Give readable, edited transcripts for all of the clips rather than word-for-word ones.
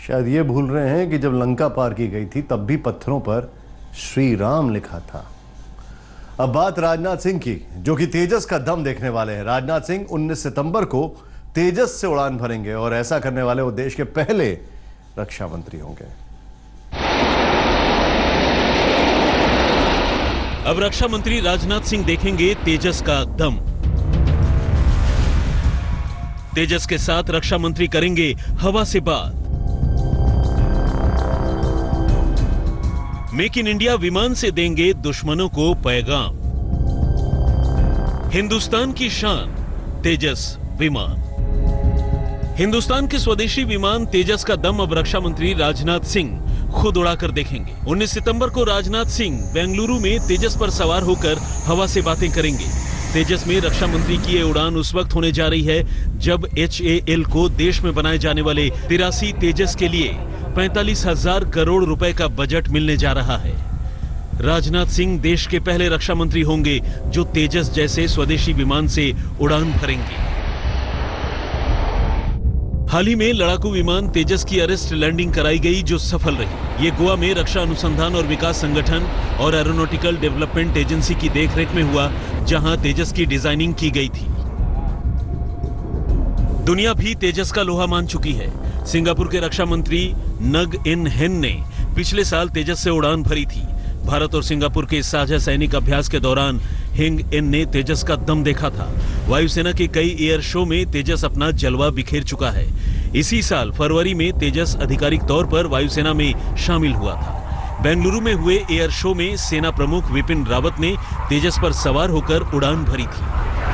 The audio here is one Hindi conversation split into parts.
शायद ये भूल रहे हैं कि जब लंका पार की गई थी तब भी पत्थरों पर श्री राम लिखा था। अब बात राजनाथ सिंह की, जो कि तेजस का दम देखने वाले हैं। राजनाथ सिंह 19 सितंबर को तेजस से उड़ान भरेंगे और ऐसा करने वाले वो देश के पहले रक्षा मंत्री होंगे। अब रक्षा मंत्री राजनाथ सिंह देखेंगे तेजस का दम। तेजस के साथ रक्षा मंत्री करेंगे हवा से बात। मेक इन इंडिया विमान से देंगे दुश्मनों को पैगाम। हिंदुस्तान की शान तेजस विमान। हिंदुस्तान के स्वदेशी विमान तेजस का दम अब रक्षा मंत्री राजनाथ सिंह खुद उड़ाकर देखेंगे। 19 सितंबर को राजनाथ सिंह बेंगलुरु में तेजस पर सवार होकर हवा से बातें करेंगे। तेजस में रक्षा मंत्री की ये उड़ान उस वक्त होने जा रही है जब HAL को देश में बनाए जाने वाले 83 तेजस के लिए 45,000 करोड़ रुपए का बजट मिलने जा रहा है। राजनाथ सिंह देश के पहले रक्षा मंत्री होंगे जो तेजस जैसे स्वदेशी विमान से उड़ान भरेंगे। हाल ही में लड़ाकू विमान तेजस की अरेस्ट लैंडिंग कराई गई जो सफल रही। ये गोवा में रक्षा अनुसंधान और विकास संगठन और एरोनॉटिकल डेवलपमेंट एजेंसी की देखरेख में हुआ, जहां तेजस की डिजाइनिंग की गई थी। दुनिया भी तेजस का लोहा मान चुकी है। सिंगापुर के रक्षा मंत्री नग इन हेन ने पिछले साल तेजस से उड़ान भरी थी। भारत और सिंगापुर के साझा सैनिक अभ्यास के दौरान हिंग इन ने तेजस का दम देखा था। वायुसेना के कई एयर शो में तेजस अपना जलवा बिखेर चुका है। इसी साल फरवरी में तेजस आधिकारिक तौर पर वायुसेना में शामिल हुआ था। बेंगलुरु में हुए एयर शो में सेना प्रमुख विपिन रावत ने तेजस पर सवार होकर उड़ान भरी थी।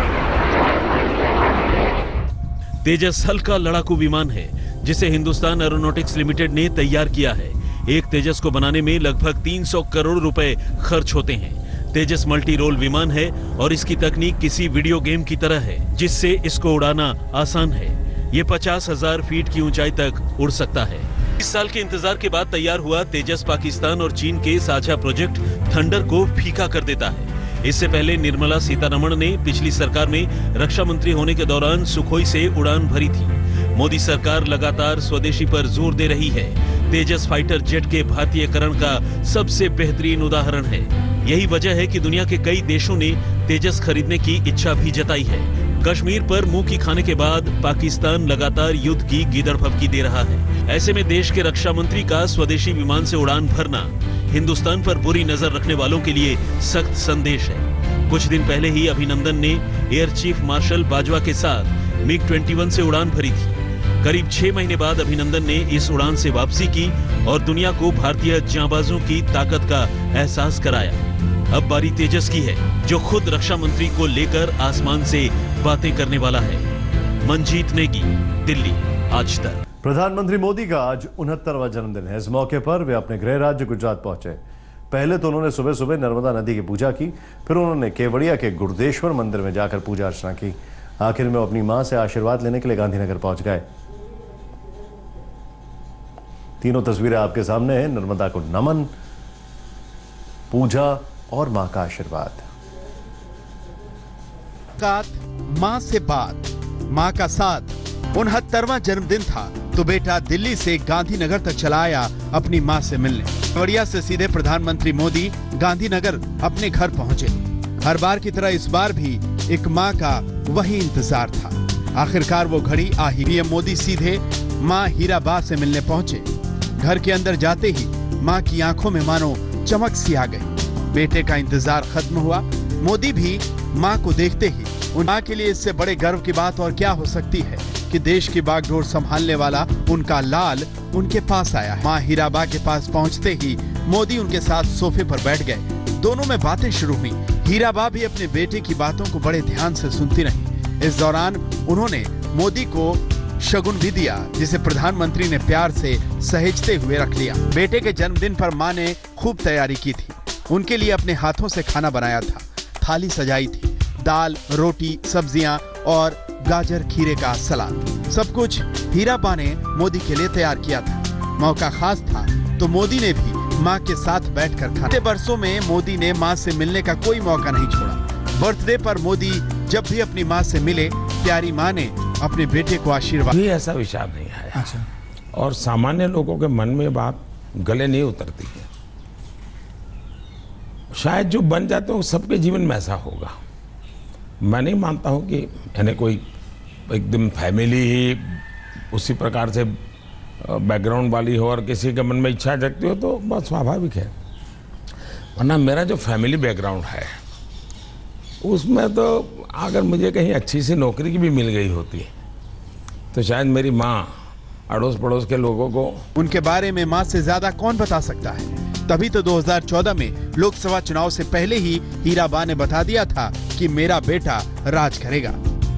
तेजस हल्का लड़ाकू विमान है जिसे हिंदुस्तान एरोनॉटिक्स लिमिटेड ने तैयार किया है। एक तेजस को बनाने में लगभग 300 करोड़ रुपए खर्च होते हैं। तेजस मल्टी रोल विमान है और इसकी तकनीक किसी वीडियो गेम की तरह है, जिससे इसको उड़ाना आसान है। ये 50,000 फीट की ऊंचाई तक उड़ सकता है। इस साल के इंतजार के बाद तैयार हुआ तेजस पाकिस्तान और चीन के साझा प्रोजेक्ट थंडर को फीका कर देता है। इससे पहले निर्मला सीतारमण ने पिछली सरकार में रक्षा मंत्री होने के दौरान सुखोई से उड़ान भरी थी। मोदी सरकार लगातार स्वदेशी पर जोर दे रही है। तेजस फाइटर जेट के भारतीयकरण का सबसे बेहतरीन उदाहरण है। यही वजह है कि दुनिया के कई देशों ने तेजस खरीदने की इच्छा भी जताई है। कश्मीर पर मुंह की खाने के बाद पाकिस्तान लगातार युद्ध की गिदड़भबकी दे रहा है। ऐसे में देश के रक्षा मंत्री का स्वदेशी विमान से उड़ान भरना हिंदुस्तान पर बुरी नजर रखने वालों के लिए सख्त संदेश है। कुछ दिन पहले ही अभिनंदन ने एयर चीफ मार्शल बाजवा के साथ MiG-21 से उड़ान भरी थी। करीब 6 महीने बाद अभिनंदन ने इस उड़ान से वापसी की और दुनिया को भारतीय जांबाजों की ताकत का एहसास कराया। अब बारी तेजस की है, जो खुद रक्षा मंत्री को लेकर आसमान से बातें करने वाला है। मन जीतने की दिल्ली आज तक। प्रधानमंत्री मोदी का आज 69वां जन्मदिन है। इस मौके पर वे अपने गृह राज्य गुजरात पहुंचे। पहले तो उन्होंने सुबह सुबह नर्मदा नदी की पूजा की, फिर उन्होंने केवड़िया के गुरुदेश्वर मंदिर में जाकर पूजा अर्चना की। आखिर में अपनी मां से आशीर्वाद लेने के लिए गांधीनगर पहुंच गए। तीनों तस्वीरें आपके सामने हैं। नर्मदा को नमन, पूजा और मां का आशीर्वाद। मां से बात, मां का साथ। 69वां जन्मदिन था तो बेटा दिल्ली से गांधीनगर तक चला आया अपनी मां से मिलने। केवड़िया से सीधे प्रधानमंत्री मोदी गांधीनगर अपने घर पहुंचे। हर बार की तरह इस बार भी एक मां का वही इंतजार था। आखिरकार वो घड़ी आ ही। पीएम मोदी सीधे मां हीराबा से मिलने पहुंचे। घर के अंदर जाते ही मां की आंखों में मानो चमक सी आ गई। बेटे का इंतजार खत्म हुआ। मोदी भी मां को देखते ही उन मां के लिए इससे बड़े गर्व की बात और क्या हो सकती है कि देश की बागडोर संभालने वाला उनका लाल उनके पास आया है। मां हीराबा के पास पहुंचते ही मोदी उनके साथ सोफे पर बैठ गए। दोनों में बातें शुरू हुई। हीराबा भी अपने बेटे की बातों को बड़े ध्यान से सुनती रही। इस दौरान उन्होंने मोदी को शगुन भी दिया, जिसे प्रधानमंत्री ने प्यार से सहेजते हुए रख लिया। बेटे के जन्मदिन पर मां ने खूब तैयारी की थी। उनके लिए अपने हाथों से खाना बनाया था। थाली सजाई थी, दाल, रोटी, सब्जियां और गाजर खीरे का सलाद। सब कुछ हीराबा ने मोदी के लिए तैयार किया था। मौका खास था तो मोदी ने भी मां के साथ बैठकर खाना। पिछले बरसों में मोदी ने मां से मिलने का कोई मौका नहीं छोड़ा। बर्थडे पर मोदी जब भी अपनी मां से मिले, प्यारी मां ने अपने बेटे को आशीर्वाद। भी ऐसा विचार नहीं आया। अच्छा। और सामान्य लोगों के मन में बात गले नहीं उतरती है। शायद जो बन जाते हो सबके जीवन में ऐसा होगा। मैं नहीं मानता हूँ कि यानी कोई एकदम फैमिली ही उसी प्रकार से बैकग्राउंड वाली हो और किसी के मन में इच्छा जगती हो तो बहुत स्वाभाविक है। वरना मेरा जो फैमिली बैकग्राउंड है उसमें तो अगर मुझे कहीं अच्छी सी नौकरी की भी मिल गई होती तो शायद मेरी माँ अड़ोस पड़ोस के लोगों को उनके बारे में माँ से ज्यादा कौन बता सकता है। तभी तो 2014 में लोकसभा चुनाव से पहले ही हीराबा ने बता दिया था कि मेरा बेटा राज करेगा।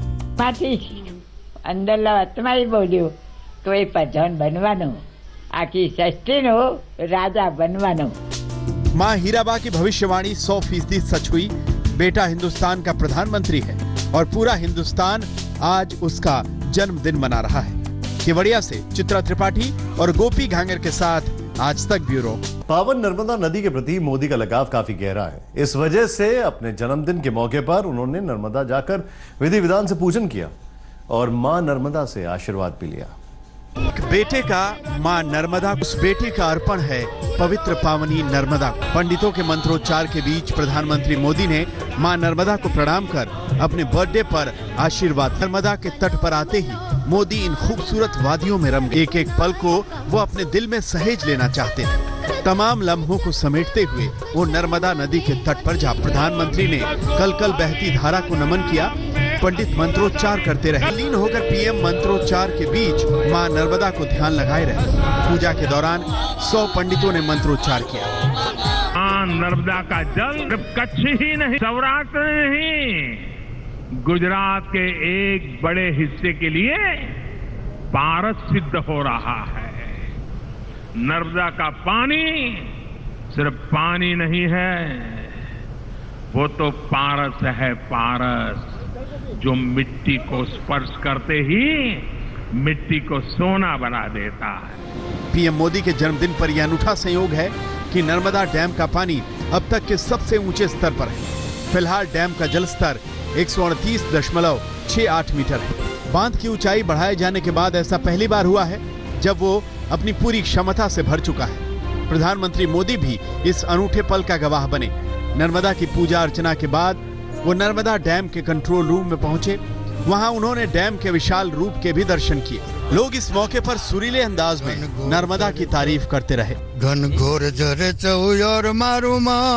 अंदर वतमाई बोलियो कोई प्रधान बनवानो आखी सस्तीनो राजा बनवानो। माँ हीराबा की भविष्यवाणी 100% सच हुई। बेटा हिंदुस्तान का प्रधानमंत्री है और पूरा हिंदुस्तान आज उसका जन्मदिन मना रहा है। केवड़िया से चित्रा त्रिपाठी और गोपी घांगर के साथ आज तक ब्यूरो। पावन नर्मदा नदी के प्रति मोदी का लगाव काफी गहरा है। इस वजह से अपने जन्मदिन के मौके पर उन्होंने नर्मदा जाकर विधि विधान से पूजन किया और मां नर्मदा से आशीर्वाद भी लिया। बेटे का मां नर्मदा, उस बेटे का अर्पण है पवित्र पावनी नर्मदा। पंडितों के मंत्रोच्चार के बीच प्रधानमंत्री मोदी ने मां नर्मदा को प्रणाम कर अपने बर्थडे पर आशीर्वाद। नर्मदा के तट पर आते ही मोदी इन खूबसूरत वादियों में रम गए। एक एक पल को वो अपने दिल में सहेज लेना चाहते थे। तमाम लम्हों को समेटते हुए वो नर्मदा नदी के तट पर जा प्रधानमंत्री ने कल कल बहती धारा को नमन किया। पंडित मंत्रोच्चार करते रहे। लीन होकर पीएम मंत्रोच्चार के बीच मां नर्मदा को ध्यान लगाए रहे। पूजा के दौरान 100 पंडितों ने मंत्रोच्चार किया। मां नर्मदा का जल सिर्फ कच्छ ही नहीं, सौराष्ट्र नहीं, गुजरात के एक बड़े हिस्से के लिए पारस सिद्ध हो रहा है। नर्मदा का पानी सिर्फ पानी नहीं है, वो तो पारस है, पारस जो मिट्टी को स्पर्श करते ही मिट्टी को सोना बना देता है। पीएम मोदी के जन्मदिन पर यह अनूठा संयोग है कि नर्मदा डैम का पानी अब तक के सबसे ऊंचे स्तर पर है। फिलहाल डैम का जल स्तर 138.68 मीटर है। बांध की ऊंचाई बढ़ाए जाने के बाद ऐसा पहली बार हुआ है जब वो अपनी पूरी क्षमता से भर चुका है। प्रधानमंत्री मोदी भी इस अनूठे पल का गवाह बने। नर्मदा की पूजा अर्चना के बाद वो नर्मदा डैम के कंट्रोल रूम में पहुंचे। वहां उन्होंने डैम के विशाल रूप के भी दर्शन किए। लोग इस मौके पर सुरीले अंदाज में नर्मदा की तारीफ करते रहे। घन घोर जरे चौर मारू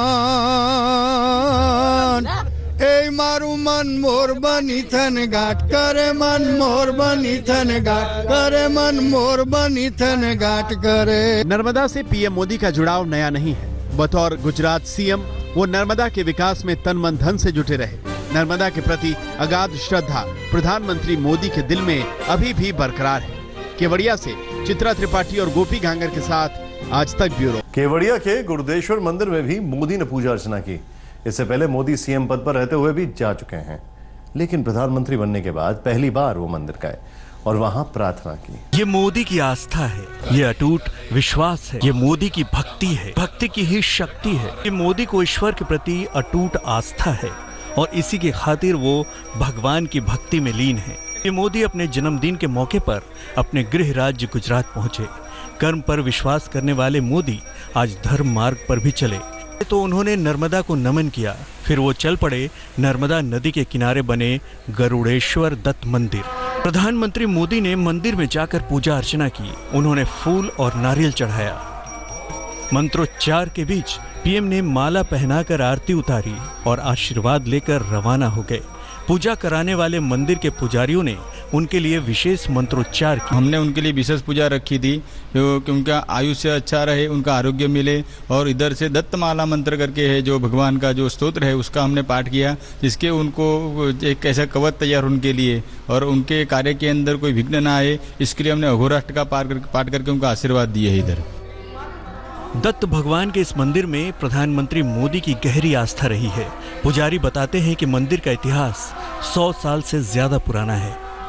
मान ए मारू मन मोर बनी थन घाट करे मन मोर बनी थन घाट करे मन मोर बनी थन घाट करे। नर्मदा से पीएम मोदी का जुड़ाव नया नहीं है। बतौर गुजरात सीएम वो नर्मदा के विकास में तन मन धन से जुटे रहे। नर्मदा के प्रति अगाध श्रद्धा प्रधानमंत्री मोदी के दिल में अभी भी बरकरार है। केवड़िया से चित्रा त्रिपाठी और गोपी घांगर के साथ आज तक ब्यूरो। केवड़िया के गुरुदेश्वर मंदिर में भी मोदी ने पूजा अर्चना की। इससे पहले मोदी सीएम पद पर रहते हुए भी जा चुके हैं, लेकिन प्रधानमंत्री बनने के बाद पहली बार वो मंदिर गए और वहां प्रार्थना की। ये मोदी की आस्था है, ये अटूट विश्वास है, ये मोदी की भक्ति है, भक्ति की ही शक्ति है। ये मोदी को ईश्वर के प्रति अटूट आस्था है और इसी की खातिर वो भगवान की भक्ति में लीन है। ये मोदी अपने जन्मदिन के मौके पर अपने गृह राज्य गुजरात पहुंचे। कर्म पर विश्वास करने वाले मोदी आज धर्म मार्ग पर भी चले तो उन्होंने नर्मदा को नमन किया। फिर वो चल पड़े नर्मदा नदी के किनारे बने गरुड़ेश्वर दत्त मंदिर। प्रधानमंत्री मोदी ने मंदिर में जाकर पूजा अर्चना की। उन्होंने फूल और नारियल चढ़ाया। मंत्रोच्चार के बीच पीएम ने माला पहनाकर आरती उतारी और आशीर्वाद लेकर रवाना हो गए। पूजा कराने वाले मंदिर के पुजारियों ने उनके लिए विशेष मंत्रोच्चार किया। हमने उनके लिए विशेष पूजा रखी थी कि उनका आयुष्य अच्छा रहे, उनका आरोग्य मिले। और इधर से दत्तमाला मंत्र करके है जो भगवान का जो स्तोत्र है उसका हमने पाठ किया, जिसके उनको एक ऐसा कवच तैयार उनके लिए और उनके कार्य के अंदर कोई विघ्न ना आए, इसके लिए हमने अघोराष्ट्र का पाठ करके उनका आशीर्वाद दिए है। इधर दत्त भगवान के इस मंदिर में प्रधानमंत्री मोदी की गहरी आस्था रही है। पुजारी बताते हैं कि मंदिर का इतिहास 100 साल से ज्यादा पुराना है।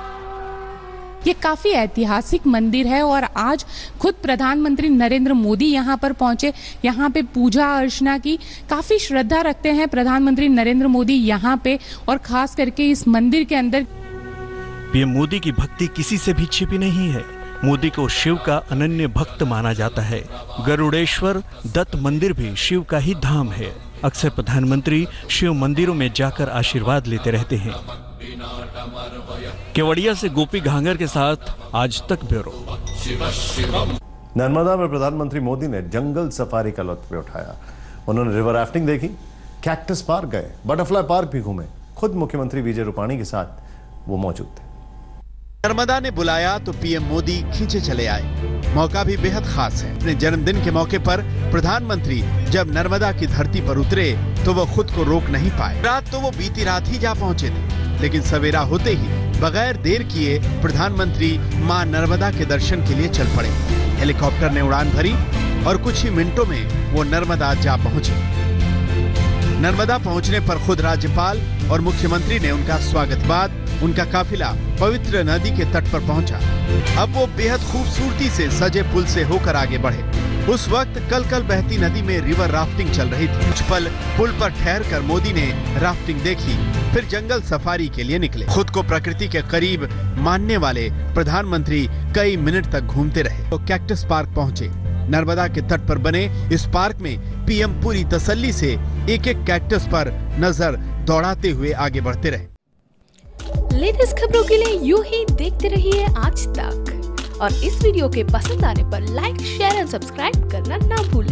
ये काफी ऐतिहासिक मंदिर है और आज खुद प्रधानमंत्री नरेंद्र मोदी यहाँ पर पहुंचे, यहाँ पे पूजा अर्चना की। काफी श्रद्धा रखते हैं प्रधानमंत्री नरेंद्र मोदी यहाँ पे और खास करके इस मंदिर के अंदर। पीएम मोदी की भक्ति किसी से भी छिपी नहीं है। मोदी को शिव का अनन्य भक्त माना जाता है। गरुड़ेश्वर दत्त मंदिर भी शिव का ही धाम है। अक्सर प्रधानमंत्री शिव मंदिरों में जाकर आशीर्वाद लेते रहते हैं। केवड़िया से गोपी घांगर के साथ आज तक ब्यूरो। नर्मदा में प्रधानमंत्री मोदी ने जंगल सफारी का लुत्फ उठाया। उन्होंने रिवर राफ्टिंग देखी, कैक्टस पार्क गए, बटरफ्लाई पार्क भी घूमे। खुद मुख्यमंत्री विजय रूपाणी के साथ वो मौजूद थे। नर्मदा ने बुलाया तो पीएम मोदी खींचे चले आए। मौका भी बेहद खास है। अपने जन्मदिन के मौके पर प्रधानमंत्री जब नर्मदा की धरती पर उतरे तो वो खुद को रोक नहीं पाए। रात तो वो बीती रात ही जा पहुंचे थे, लेकिन सवेरा होते ही बगैर देर किए प्रधानमंत्री मां नर्मदा के दर्शन के लिए चल पड़े। हेलीकॉप्टर ने उड़ान भरी और कुछ ही मिनटों में वो नर्मदा जा पहुंचे। नर्मदा पहुंचने पर खुद राज्यपाल और मुख्यमंत्री ने उनका स्वागत। बाद उनका काफिला पवित्र नदी के तट पर पहुंचा। अब वो बेहद खूबसूरती से सजे पुल से होकर आगे बढ़े। उस वक्त कल बहती नदी में रिवर राफ्टिंग चल रही थी। कुछ पल पुल पर ठहरकर मोदी ने राफ्टिंग देखी, फिर जंगल सफारी के लिए निकले। खुद को प्रकृति के करीब मानने वाले प्रधानमंत्री कई मिनट तक घूमते रहे तो कैक्टस पार्क पहुंचे। नर्मदा के तट पर बने इस पार्क में पीएम पूरी तसल्ली से एक एक कैक्टस पर नजर दौड़ाते हुए आगे बढ़ते रहे। लेटेस्ट खबरों के लिए यूं ही देखते रहिए आज तक और इस वीडियो के पसंद आने पर लाइक, शेयर और सब्सक्राइब करना ना भूलें।